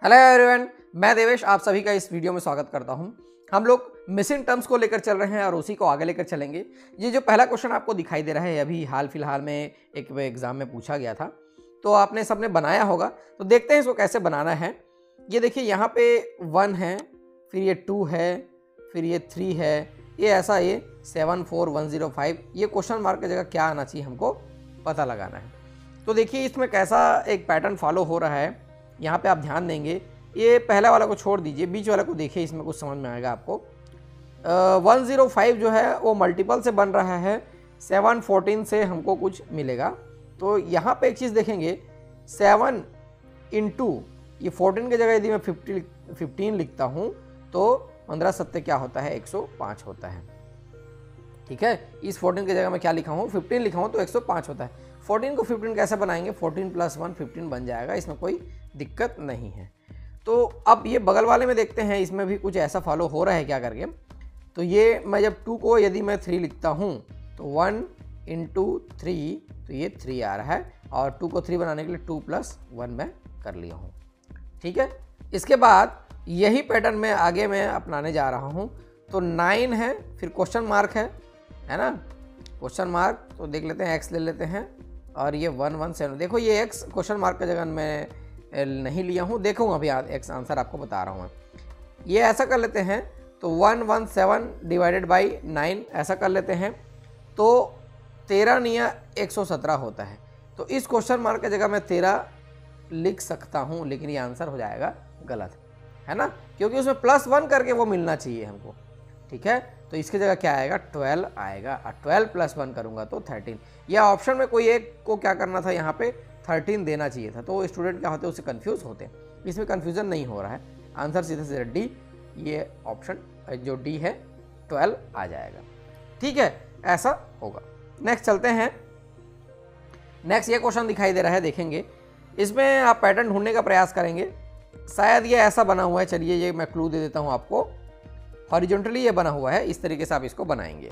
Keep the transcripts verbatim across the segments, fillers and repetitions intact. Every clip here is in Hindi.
हेलो एवरीवन, मैं देवेश आप सभी का इस वीडियो में स्वागत करता हूं। हम लोग मिसिंग टर्म्स को लेकर चल रहे हैं और उसी को आगे लेकर चलेंगे। ये जो पहला क्वेश्चन आपको दिखाई दे रहा है अभी हाल फिलहाल में एक एग्जाम में पूछा गया था, तो आपने सबने बनाया होगा। तो देखते हैं इसको कैसे बनाना है। ये देखिए यहाँ पे वन है, फिर ये टू है, फिर ये थ्री है, ये ऐसा ये seven four one zero five. ये क्वेश्चन मार्क की जगह क्या आना चाहिए हमको पता लगाना है। तो देखिए इसमें कैसा एक पैटर्न फॉलो हो रहा है, यहाँ पे आप ध्यान देंगे। ये पहला वाला को छोड़ दीजिए, बीच वाला को देखिए, इसमें कुछ समझ में आएगा आपको। वन ज़ीरो फाइव जो है वो मल्टीपल से बन रहा है, सेवन फोर्टीन से हमको कुछ मिलेगा। तो यहाँ पे एक चीज़ देखेंगे, सेवन इंटू ये फोर्टीन की जगह यदि मैं फिफ्टी फिफ्टीन लिखता हूँ तो पंद्रह सत्ते क्या होता है, एक सौ पाँच होता है। ठीक है, इस फोर्टीन की जगह मैं क्या लिखा हूँ, फिफ्टीन लिखा हूँ तो एक सौ पाँच होता है। फोर्टीन को फिफ्टीन कैसे बनाएंगे, फोर्टीन प्लस वन फिफ्टीन बन जाएगा, इसमें कोई दिक्कत नहीं है। तो अब ये बगल वाले में देखते हैं, इसमें भी कुछ ऐसा फॉलो हो रहा है क्या करके। तो ये मैं जब टू को यदि मैं थ्री लिखता हूँ तो वन इंटू थ्री, तो ये थ्री आ रहा है, और टू को थ्री बनाने के लिए टू प्लस वन मैं कर लिया हूँ। ठीक है, इसके बाद यही पैटर्न में आगे मैं अपनाने जा रहा हूँ। तो नाइन है, फिर क्वेश्चन मार्क है है ना, क्वेश्चन मार्क। तो देख लेते हैं, एक्स ले लेते हैं, और ये वन वन सेवन। देखो ये एक्स क्वेश्चन मार्क की जगह मैं नहीं लिया हूँ, देखूँगा अभी एक्स आंसर आपको बता रहा हूँ। ये ऐसा कर लेते हैं, तो one one seven divided by nine ऐसा कर लेते हैं, तो तेरह निया एक सौ सत्रह होता है। तो इस क्वेश्चन मार्क की जगह मैं तेरह लिख सकता हूँ, लेकिन ये आंसर हो जाएगा गलत, है ना, क्योंकि उसमें प्लस वन करके वो मिलना चाहिए हमको। ठीक है, तो इसकी जगह क्या आएगा, ट्वेल्व आएगा, और ट्वेल्व प्लस वन करूँगा तो थर्टीन। या ऑप्शन में कोई एक को क्या करना था, यहाँ पे थर्टीन देना चाहिए था। तो स्टूडेंट क्या होते हैं, उससे कंफ्यूज होते हैं। इसमें कंफ्यूजन नहीं हो रहा है, आंसर सीधे सीधे डी, ये ऑप्शन जो डी है ट्वेल्व आ जाएगा। ठीक है, ऐसा होगा। नेक्स्ट चलते हैं। नेक्स्ट ये क्वेश्चन दिखाई दे रहा है, देखेंगे इसमें आप पैटर्न ढूंढने का प्रयास करेंगे। शायद ये ऐसा बना हुआ है, चलिए ये मैं क्लू दे देता हूँ आपको। हॉरिजॉन्टली ये बना हुआ है, इस तरीके से आप इसको बनाएंगे,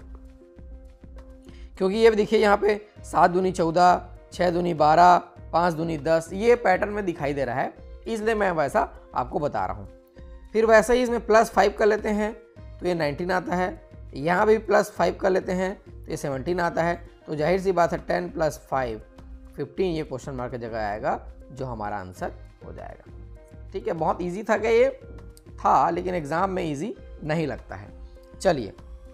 क्योंकि ये देखिए यहाँ पे सात दूनी चौदह, छः दूनी बारह, पाँच दूनी दस, ये पैटर्न में दिखाई दे रहा है, इसलिए मैं वैसा आपको बता रहा हूँ। फिर वैसे ही इसमें प्लस फाइव कर लेते हैं तो ये नाइनटीन आता है, यहाँ भी प्लस फाइव कर लेते हैं तो ये सेवनटीन आता है। तो जाहिर सी बात है टेन प्लस फाइव फिफ्टीन, ये क्वेश्चन मार्क की जगह आएगा, जो हमारा आंसर हो जाएगा। ठीक है, बहुत ईजी था क्या, ये था, लेकिन एग्जाम में ईजी नहीं लगता है। चलिए,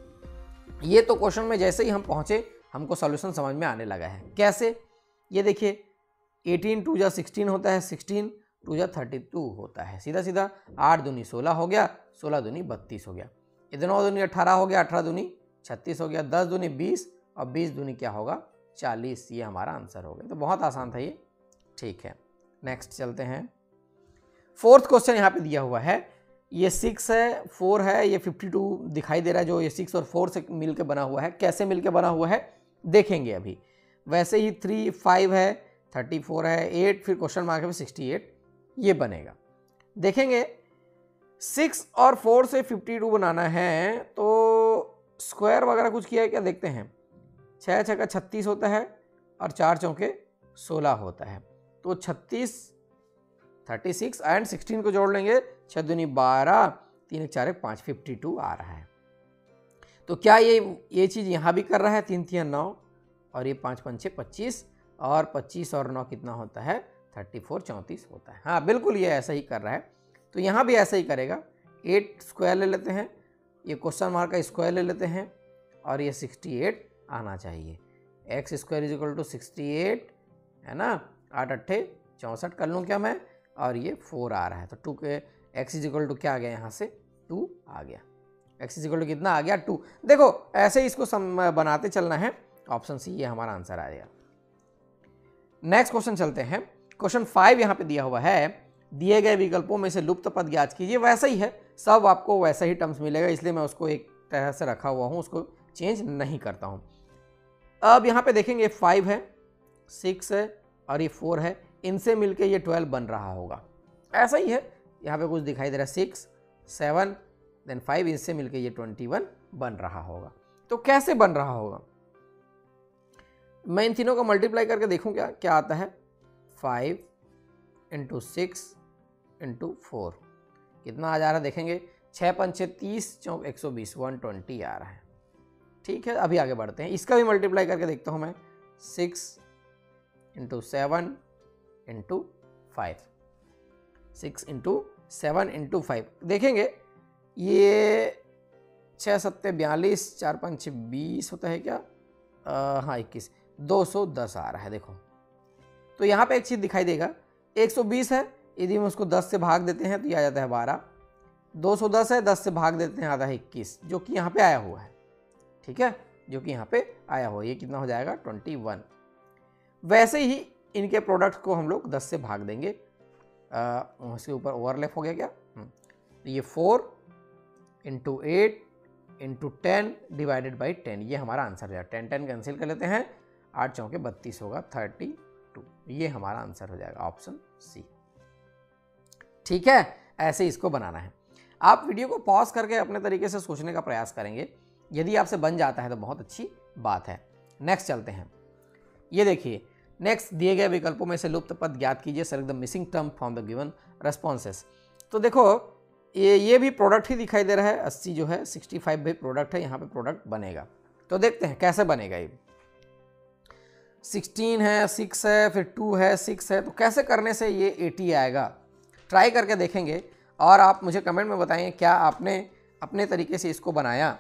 ये तो क्वेश्चन में जैसे ही हम पहुंचे हमको सॉल्यूशन समझ में आने लगा है। कैसे, ये देखिए एटीन टू जा सिक्सटीन होता है, सिक्सटीन टू जा थर्टी टू होता है, सीधा सीधा आठ दूनी सोलह हो गया, सोलह दूनी बत्तीस हो गया, इधर नौ दूनी अठारह हो गया, अठारह दूनी छत्तीस हो गया, दस दूनी बीस, और बीस दूनी क्या होगा, चालीस। ये हमारा आंसर हो गया। तो बहुत आसान था ये। ठीक है, नेक्स्ट चलते हैं। फोर्थ क्वेश्चन यहाँ पे दिया हुआ है, ये सिक्स है, फोर है, ये फिफ्टी टू दिखाई दे रहा है, जो ये सिक्स और फोर से मिलके बना हुआ है। कैसे मिलके बना हुआ है देखेंगे अभी। वैसे ही थ्री फाइव है, थर्टी फोर है, एट, फिर क्वेश्चन मार्क में सिक्सटी एट, ये बनेगा। देखेंगे सिक्स और फोर से फिफ्टी टू बनाना है, तो स्क्वायर वगैरह कुछ किया है क्या, देखते हैं। छः छः का छत्तीस होता है, और चार चौके सोलह होता है, तो छत्तीस, थर्टी सिक्स एंड सिक्सटीन को जोड़ लेंगे, छः दूनी बारह, तीन एक चार एक पाँच, फिफ्टी टू आ रहा है। तो क्या ये ये चीज़ यहाँ भी कर रहा है, तीन तीन नौ, और ये पाँच पंचे पच्चीस, और पच्चीस और नौ कितना होता है, थर्टी फोर, चौंतीस होता है। हाँ बिल्कुल, ये ऐसा ही कर रहा है। तो यहाँ भी ऐसा ही करेगा। एट स्क्वायर ले लेते हैं, ये क्वेश्चन मार्क का स्क्वायर ले लेते हैं, और ये सिक्सटी एट आना चाहिए। X square is equal to sixty eight, है ना, आठ अट्ठे चौंसठ कर लूँ क्या मैं, और ये फोर आ रहा है। तो टू के एक्स इज इक्वल टू क्या आ गया, यहाँ से टू आ गया। एक्स इज इक्वल टू कितना आ गया, टू। देखो ऐसे ही इसको सम बनाते चलना है। ऑप्शन सी ये हमारा आंसर आ गया। नेक्स्ट क्वेश्चन चलते हैं। क्वेश्चन फाइव यहाँ पे दिया हुआ है, दिए गए विकल्पों में से लुप्त पद ज्ञात कीजिए। वैसा ही है, सब आपको वैसा ही टर्म्स मिलेगा, इसलिए मैं उसको एक तरह से रखा हुआ हूँ, उसको चेंज नहीं करता हूँ। अब यहाँ पे देखेंगे फाइव है, सिक्स है, और ये फोर है, इनसे मिलके ये ट्वेल्व बन रहा होगा। ऐसा ही है, यहाँ पे कुछ दिखाई दे रहा है, सिक्स सेवन देन फाइव, इनसे मिलके ये ट्वेंटी वन बन रहा होगा। तो कैसे बन रहा होगा, मैं इन तीनों को मल्टीप्लाई करके देखूं क्या क्या आता है। Five into six into four कितना आ जा रहा है देखेंगे, छः पंचे तीस, चौक एक सौ बीस, वन ट्वेंटी आ रहा है। ठीक है, अभी आगे बढ़ते हैं, इसका भी मल्टीप्लाई करके देखता हूँ मैं, six into seven into five, six into seven into five देखेंगे, ये छः सत्ते बयालीस, चार पाँच छः बीस होता है क्या, आ, हाँ इक्कीस, दो सौ दस आ रहा है। देखो तो यहाँ पे एक चीज़ दिखाई देगा, एक सौ बीस है, यदि हम उसको दस से भाग देते हैं तो ये आ जाता है बारह, दो सौ दस है, दस से भाग देते हैं आता है इक्कीस, जो कि यहाँ पे आया हुआ है। ठीक है, जो कि यहाँ पे आया हुआ है, ये कितना हो जाएगा ट्वेंटी वन। वैसे ही इनके प्रोडक्ट को हम लोग दस से भाग देंगे, उसके ऊपर ओवरलैप हो गया क्या, तो ये four into eight into ten divided by ten, ये हमारा आंसर हो जाएगा। टेन टेन कैंसिल कर लेते हैं, आठ चौके बत्तीस होगा, थर्टी टू, ये हमारा आंसर हो जाएगा ऑप्शन सी। ठीक है, ऐसे इसको बनाना है। आप वीडियो को पॉज करके अपने तरीके से सोचने का प्रयास करेंगे, यदि आपसे बन जाता है तो बहुत अच्छी बात है। नेक्स्ट चलते हैं, ये देखिए, नेक्स्ट दिए गए विकल्पों में से लुप्त पद ज्ञात कीजिए, select the missing term from the given responses. तो देखो ये ये भी प्रोडक्ट ही दिखाई दे रहा है, अस्सी जो है, सिक्सटी फाइव भी प्रोडक्ट है, यहाँ पे प्रोडक्ट बनेगा। तो देखते हैं कैसे बनेगा। ये सिक्सटीन है, सिक्स है, फिर टू है, सिक्स है, तो कैसे करने से ये एटी आएगा, ट्राई करके देखेंगे और आप मुझे कमेंट में बताइए क्या आपने अपने तरीके से इसको बनाया।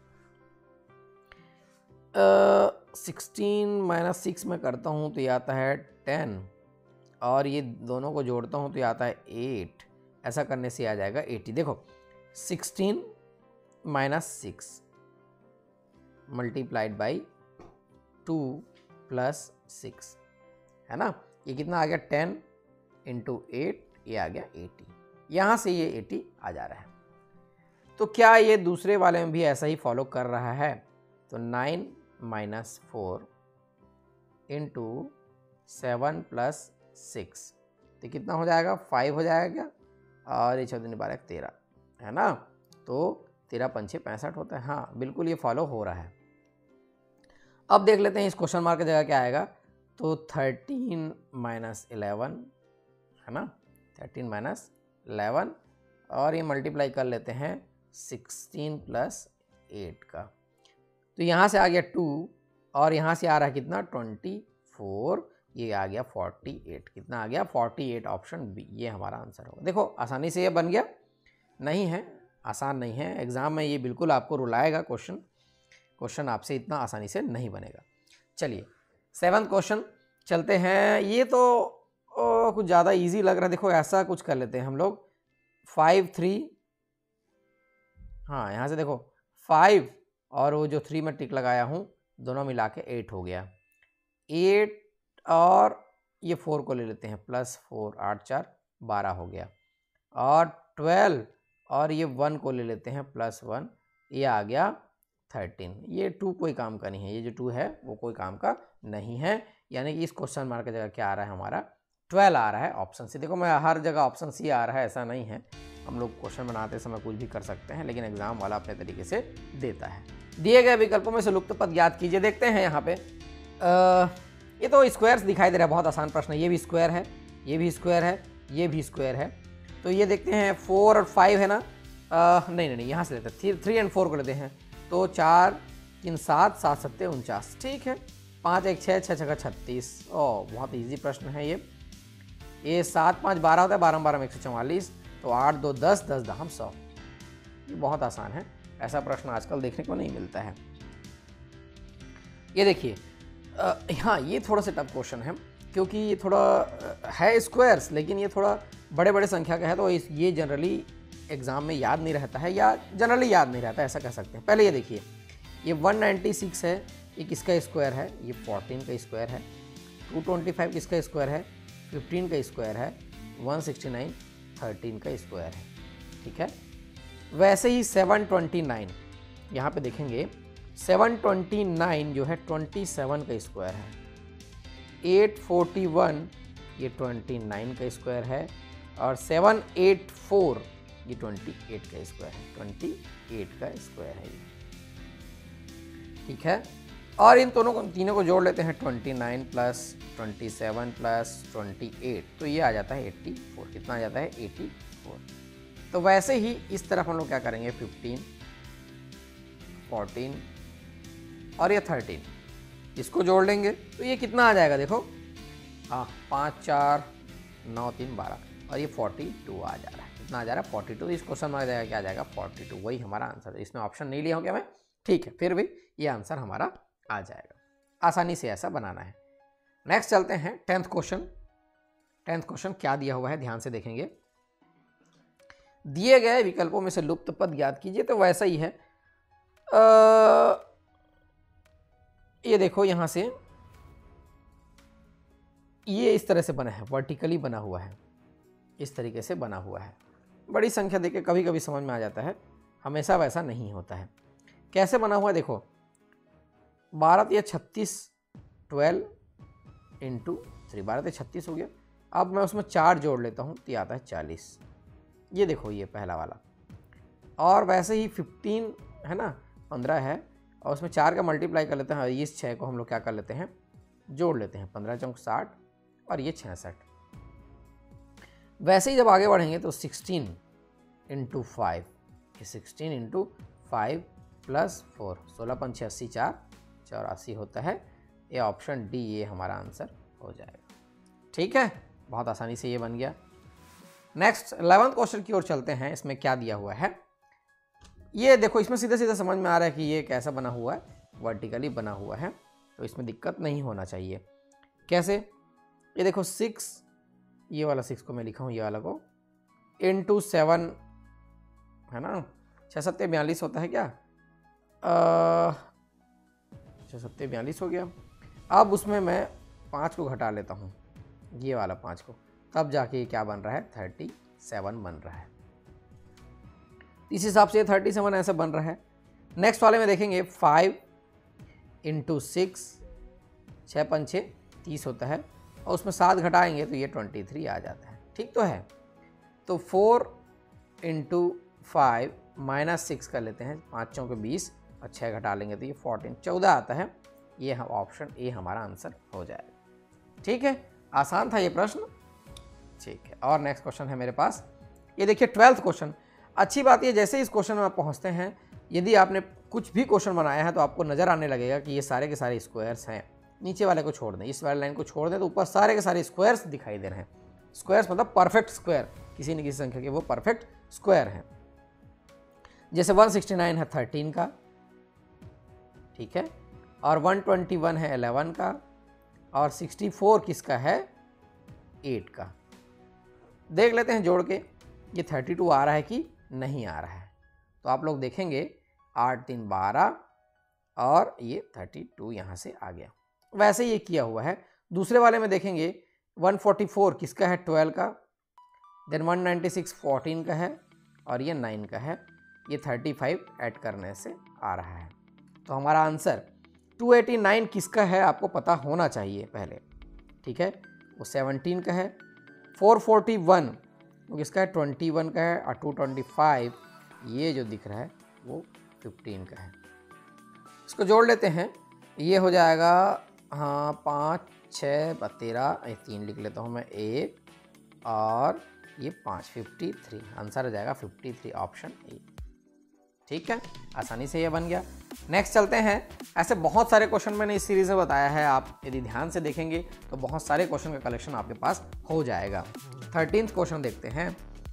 सिक्सटीन माइनस सिक्स में करता हूँ तो ये आता है टेन, और ये दोनों को जोड़ता हूँ तो ये आता है एट, ऐसा करने से आ जाएगा एटी। देखो sixteen minus six multiplied by two plus six, है ना, ये कितना आ गया, टेन इंटू एट, ये आ गया एटी, यहाँ से ये एटी आ जा रहा है। तो क्या ये दूसरे वाले में भी ऐसा ही फॉलो कर रहा है, तो nine minus four into seven plus six, तो कितना हो जाएगा, फाइव हो जाएगा क्या, और ये चौदह बारह तेरह, है ना, तो तेरह पंचे पैंसठ होता है। हाँ बिल्कुल ये फॉलो हो रहा है। अब देख लेते हैं इस क्वेश्चन मार्क की जगह क्या आएगा, तो थर्टीन माइनस इलेवन, है ना, थर्टीन माइनस इलेवन, और ये मल्टीप्लाई कर लेते हैं सिक्सटीन प्लस एट का, तो यहाँ से आ गया टू, और यहाँ से आ रहा है कितना, ट्वेंटी फोर, ये आ गया फोर्टी एट, कितना आ गया, फोर्टी एट, ऑप्शन बी, ये हमारा आंसर होगा। देखो आसानी से ये बन गया, नहीं है, आसान नहीं है, एग्ज़ाम में ये बिल्कुल आपको रुलाएगा क्वेश्चन, क्वेश्चन आपसे इतना आसानी से नहीं बनेगा। चलिए सेवन्थ क्वेश्चन चलते हैं, ये तो ओ, कुछ ज़्यादा इजी लग रहा है। देखो ऐसा कुछ कर लेते हैं हम लोग, फाइव थ्री, हाँ यहाँ से देखो फाइव और वो जो थ्री में टिक लगाया हूँ, दोनों मिला के एट हो गया, एट और ये फोर को ले लेते हैं, प्लस फोर, आठ चार बारह हो गया, और ट्वेल्व और ये वन को ले लेते हैं, प्लस वन, ये आ गया थर्टीन। ये टू कोई काम का नहीं है, ये जो टू है वो कोई काम का नहीं है, यानी कि इस क्वेश्चन मार्क की जगह क्या आ रहा है हमारा, ट्वेल्व आ रहा है, ऑप्शन सी। देखो मैं हर जगह ऑप्शन सी आ रहा है ऐसा नहीं है, हम लोग क्वेश्चन बनाते समय कुछ भी कर सकते हैं, लेकिन एग्जाम वाला अपने तरीके से देता है। दिए गए विकल्पों में से लुप्त पद ज्ञात कीजिए। देखते हैं यहाँ पे, आ, ये तो स्क्वायर्स दिखाई दे रहा है, बहुत आसान प्रश्न है, ये भी स्क्वायर है, ये भी स्क्वायर है, ये भी स्क्वायर है, तो ये देखते हैं फोर और फाइव है ना, आ, नहीं नहीं नहीं यहाँ से लेते हैं, थ्री थ्री एंड फोर को लेते हैं, तो चार तीन सात, सात सत्ते उनचास, ठीक है, पाँच एक छः, छः छः छत्तीस, ओ बहुत इजी प्रश्न है ये। ये सात पाँच बारह होता है, बारह बारह में एक सौ चौवालीस, तो आठ दो दस, दस दहम सौ, ये बहुत आसान है, ऐसा प्रश्न आजकल देखने को नहीं मिलता है। ये देखिए हाँ ये थोड़ा सा टफ क्वेश्चन है, क्योंकि ये थोड़ा है स्क्वायर्स, लेकिन ये थोड़ा बड़े बड़े संख्या का है, तो इस ये जनरली एग्ज़ाम में याद नहीं रहता है, या जनरली याद नहीं रहता, ऐसा कह सकते हैं। पहले ये देखिए, ये वन नाइन्टी सिक्स है, ये किसका स्क्वायर है, ये फोर्टीन का स्क्वायर है, टू ट्वेंटी फाइव किसका स्क्वायर है, फिफ्टीन का स्क्वायर है, वन सिक्सटी नाइन थर्टीन का स्क्वायर है, ठीक है। वैसे ही सेवन ट्वेंटी नाइन, यहाँ पे देखेंगे सेवन ट्वेंटी नाइन जो है ट्वेंटी सेवन का स्क्वायर है, एट फोर्टी वन ये ट्वेंटी नाइन का स्क्वायर है, और सेवन एट फोर ये ट्वेंटी एट का स्क्वायर है, ट्वेंटी एट का स्क्वायर है ये, ठीक है। और इन दोनों को तीनों को जोड़ लेते हैं, twenty nine plus twenty seven plus twenty eight, तो ये आ जाता है एट्टी फोर। कितना आ जाता है? Eighty four. तो वैसे ही इस तरफ हम लोग क्या करेंगे, फिफ्टीन, फोर्टीन और ये थर्टीन, इसको जोड़ लेंगे तो ये कितना आ जाएगा? देखो, हाँ, पाँच चार नौ तीन बारह, और ये फोर्टी टू आ जा रहा है। कितना आ जा रहा है? Forty two. इस क्वेश्चन में आ जाएगा, क्या आ जाएगा? Forty two. वही हमारा आंसर है। इसमें ऑप्शन नहीं लिया हूँ क्या मैं? ठीक है, फिर भी ये आंसर हमारा आ जाएगा। आसानी से ऐसा बनाना है। नेक्स्ट चलते हैं टेंथ क्वेश्चन। टेंथ क्वेश्चन क्या दिया हुआ है, ध्यान से देखेंगे। दिए गए विकल्पों में से लुप्त पद ज्ञात कीजिए। तो वैसा ही है, आ, ये देखो, यहां से ये इस तरह से बना है, वर्टिकली बना हुआ है, इस तरीके से बना हुआ है। बड़ी संख्या देके कभी कभी समझ में आ जाता है, हमेशा वैसा नहीं होता है। कैसे बना हुआ है देखो, बारह या छत्तीस, ट्वेल्व इंटू थ्री, बारह या छत्तीस हो गया। अब मैं उसमें चार जोड़ लेता हूँ तो आता है चालीस। ये देखो, ये पहला वाला। और वैसे ही फिफ्टीन है ना, पंद्रह है, और उसमें चार का मल्टीप्लाई कर लेते हैं, और इस छः को हम लोग क्या कर लेते हैं, जोड़ लेते हैं। पंद्रह चौक साठ, और ये छियासठ। वैसे ही जब आगे बढ़ेंगे तो सिक्सटीन इंटू फाइव, ये sixteen into five plus four, सोलह पंच अस्सी, चार चौरासी होता है। ये ऑप्शन डी, ये हमारा आंसर हो जाएगा। ठीक है, बहुत आसानी से ये बन गया। नेक्स्ट इलेवंथ क्वेश्चन की ओर चलते हैं। इसमें क्या दिया हुआ है, ये देखो, इसमें सीधा सीधा समझ में आ रहा है कि ये कैसा बना हुआ है, वर्टिकली बना हुआ है, तो इसमें दिक्कत नहीं होना चाहिए। कैसे? ये देखो, सिक्स, ये वाला सिक्स को मैं लिखा हूँ, ये वाला को इंटू सेवन है ना, छः सत्ते बयालीस होता है क्या? छः सत्ते बयालीस हो गया। अब उसमें मैं पाँच को घटा लेता हूँ, ये वाला पाँच को, तब जाके ये क्या बन रहा है, थर्टी सेवन बन रहा है। इस हिसाब से थर्टी सेवन ऐसा बन रहा है। नेक्स्ट वाले में देखेंगे, फाइव इंटू सिक्स, छः पंचे तीस होता है, और उसमें सात घटाएंगे तो ये ट्वेंटी थ्री आ जाता है। ठीक तो है। तो four into five minus six कर लेते हैं, पाँच चौके बीस, और छः घटा लेंगे तो ये फोर्टीन, चौदह आता है। ये हम ऑप्शन ए हमारा आंसर हो जाएगा। ठीक है, आसान था ये प्रश्न। ठीक है, और नेक्स्ट क्वेश्चन है मेरे पास। ये देखिए, ट्वेल्थ क्वेश्चन। अच्छी बात ये, जैसे इस क्वेश्चन में आप पहुंचते हैं, यदि आपने कुछ भी क्वेश्चन बनाया है तो आपको नज़र आने लगेगा कि ये सारे के सारे स्क्वायर्स हैं। नीचे वाले को छोड़ दें, इस वाले लाइन को छोड़ दें, तो ऊपर सारे के सारे स्क्वायर्स दिखाई दे रहे हैं। स्क्वायर्स मतलब परफेक्ट स्क्वायर, किसी न किसी संख्या के वो परफेक्ट स्क्वायर हैं। जैसे वन सिक्सटी नाइन है थर्टीन का, ठीक है, और वन ट्वेंटी वन है इलेवन का, और सिक्सटी फोर किसका है, एट का। देख लेते हैं जोड़ के, ये थर्टी टू आ रहा है कि नहीं आ रहा है। तो आप लोग देखेंगे, आठ तीन बारह, और ये थर्टी टू यहाँ से आ गया। वैसे ये किया हुआ है। दूसरे वाले में देखेंगे, वन फोर्टी फोर किसका है, ट्वेल्व का, then one ninety six fourteen का है, और ये नाइन का है। ये थर्टी फाइव ऐड करने से आ रहा है। तो हमारा आंसर टू एटी नाइन किसका है आपको पता होना चाहिए पहले। ठीक है, वो सेवनटीन का है। फोर फोर्टी वन वो किसका है, ट्वेंटी वन का है। और टू ट्वेंटी फाइव ये जो दिख रहा है वो फिफ्टीन का है। इसको जोड़ लेते हैं, ये हो जाएगा, हाँ, पाँच छः तेरह, तीन लिख लेता हूँ मैं, एक और ये पाँच, फिफ्टी थ्री। आंसर हो जाएगा फिफ्टी थ्री, ऑप्शन ए। ठीक है, आसानी से ये बन गया। नेक्स्ट चलते हैं। ऐसे बहुत सारे क्वेश्चन मैंने इस सीरीज़ में बताया है, आप यदि ध्यान से देखेंगे तो बहुत सारे क्वेश्चन का कलेक्शन आपके पास हो जाएगा। थर्टीन्थ क्वेश्चन देखते हैं।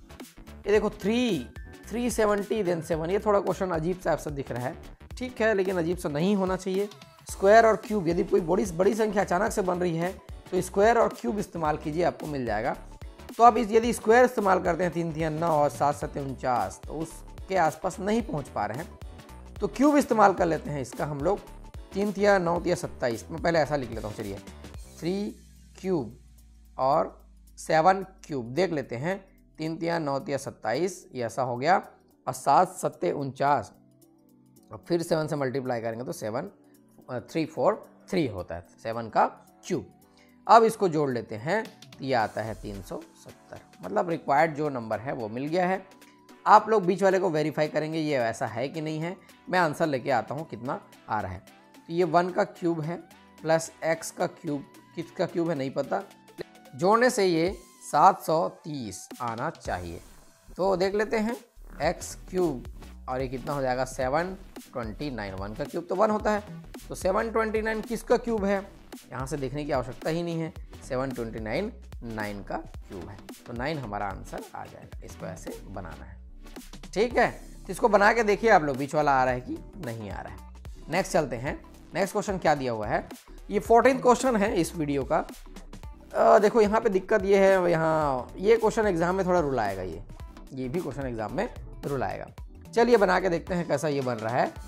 ये देखो, three three seventy then seven, ये थोड़ा क्वेश्चन अजीब सा आपसे दिख रहा है। ठीक है, लेकिन अजीब सा नहीं होना चाहिए। स्क्वायर और क्यूब, यदि कोई बड़ी बड़ी संख्या अचानक से बन रही है तो स्क्वायर और क्यूब इस्तेमाल कीजिए, आपको मिल जाएगा। तो आप इस यदि स्क्वायर इस्तेमाल करते हैं, तीन तीन नौ और सात सत्ते उनचास, तो उसके आसपास नहीं पहुंच पा रहे हैं, तो क्यूब इस्तेमाल कर लेते हैं इसका हम लोग। तीन तिया नौ तिया सत्ताईस, मैं पहले ऐसा लिख लेता हूँ, चलिए, थ्री क्यूब और सेवन क्यूब देख लेते हैं। तीन तिया नौ तिया सत्ताईस, ये ऐसा हो गया, और सात सत्ते उनचास, और फिर सेवन से मल्टीप्लाई करेंगे तो सेवन थ्री फोर थ्री होता है, सेवन का क्यूब। अब इसको जोड़ लेते हैं तो ये आता है तीन सौ सत्तर, मतलब रिक्वायर्ड जो नंबर है वो मिल गया है। आप लोग बीच वाले को वेरीफाई करेंगे ये वैसा है कि नहीं है। मैं आंसर लेके आता हूँ कितना आ रहा है। तो ये वन का क्यूब है प्लस एक्स का क्यूब, किसका क्यूब है नहीं पता, जोड़ने से ये सात सौ तीस आना चाहिए। तो देख लेते हैं एक्स क्यूब और ये कितना हो जाएगा सेवन ट्वेंटी नाइन। वन का क्यूब तो वन होता है, तो सेवन ट्वेंटी नाइन किसका क्यूब है, यहाँ से देखने की आवश्यकता ही नहीं है, सेवन ट्वेंटी नाइन नाइन का क्यूब है, तो नाइन हमारा आंसर आ जाएगा। इसको ऐसे बनाना है, ठीक है। तो इसको बना के देखिए आप लोग, बीच वाला आ रहा है कि नहीं आ रहा है। नेक्स्ट चलते हैं, नेक्स्ट क्वेश्चन क्या दिया हुआ है, ये फोर्टीन क्वेश्चन है इस वीडियो का। आ, देखो यहाँ पे दिक्कत ये है, यहाँ ये क्वेश्चन एग्जाम में थोड़ा रुलाएगा, ये ये भी क्वेश्चन एग्जाम में रुलाएगा। चलिए बना के देखते हैं कैसा ये बन रहा है।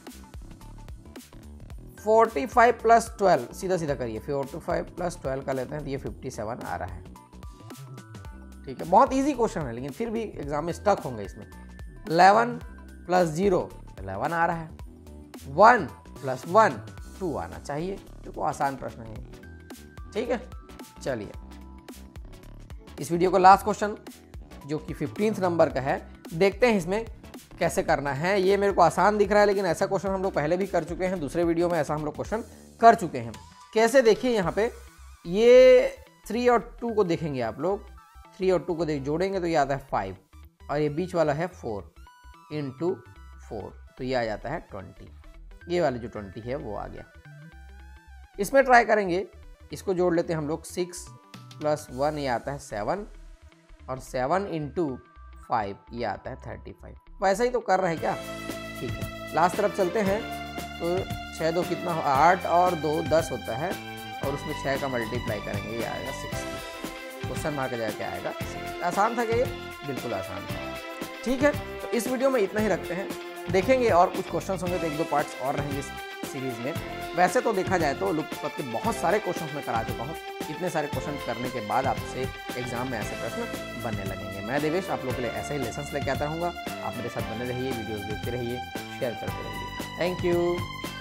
फोर्टी फाइव प्लस ट्वेल्व, सीधा सीधा करिए, फोर्टी फाइव प्लस ट्वेल्व का लेते हैं तो ये फिफ्टी सेवन आ रहा है, ठीक है। बहुत इजी क्वेश्चन है लेकिन फिर भी एग्जाम में स्टक होंगे इसमें। इलेवन प्लस जीरो इलेवन आ रहा है, वन प्लस वन टू आना चाहिए, देखो आसान प्रश्न है, ठीक है। चलिए इस वीडियो को लास्ट क्वेश्चन जो कि फिफ्टींथ नंबर का है, देखते हैं इसमें कैसे करना है। ये मेरे को आसान दिख रहा है लेकिन ऐसा क्वेश्चन हम लोग पहले भी कर चुके हैं, दूसरे वीडियो में ऐसा हम लोग क्वेश्चन कर चुके हैं। कैसे देखिए, यहाँ पे ये थ्री और टू को देखेंगे आप लोग, थ्री और टू को देख जोड़ेंगे तो ये आता है फाइव और ये बीच वाला है फोर इंटू फोर, तो ये आ जाता है ट्वेंटी। ये वाले जो ट्वेंटी है वो आ गया। इसमें ट्राई करेंगे, इसको जोड़ लेते हैं हम लोग, सिक्स प्लस वन ये आता है सेवन और सेवन इंटू फाइव ये आता है थर्टी फाइव। वैसा ही तो कर रहे हैं क्या, ठीक है। लास्ट तरफ चलते हैं, तो छः दो कितना, आठ और दो दस होता है और उसमें छः का मल्टीप्लाई करेंगे, ये आएगा सिक्सटी। क्वेश्चन मार्क जाकर क्या आएगा, आसान था कि ये बिल्कुल आसान था, ठीक है। तो इस वीडियो में इतना ही रखते हैं, देखेंगे और कुछ क्वेश्चन होंगे तो एक दो पार्ट्स और रहेंगे इस सीरीज़ में। वैसे तो देखा जाए तो लुप्त पद के बहुत सारे क्वेश्चन मैं करा चुका हूँ, इतने सारे क्वेश्चन करने के बाद आपसे एग्जाम में ऐसे प्रश्न बनने लगेंगे। मैं देवेश आप लोगों के लिए ऐसे ही लेसन्स लेके आता रहूँगा, आप मेरे साथ बने रहिए, वीडियोस देखते रहिए, शेयर करते रहिए। Thank you.